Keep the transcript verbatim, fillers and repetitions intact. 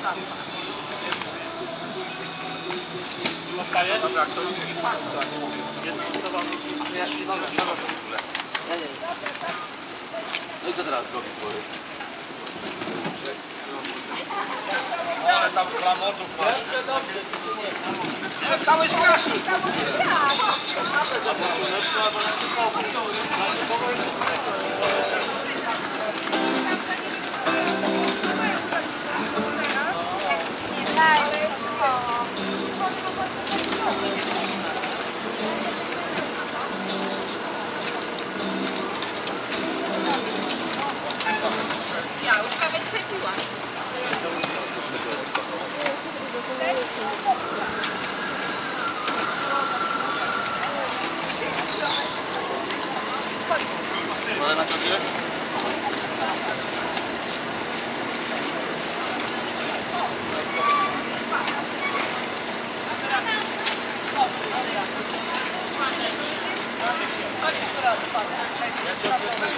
Zostaje? Dobra, ktoś jedna osoba musi... Ja, dobra, dobra. Ja nie. No i co teraz zrobić? Ale tam klamotów masz. Że całe światło. Albo słoneczko, albo na typowo. Ja już prawie dzisiaj piłam. Ale na czasie? Chodź,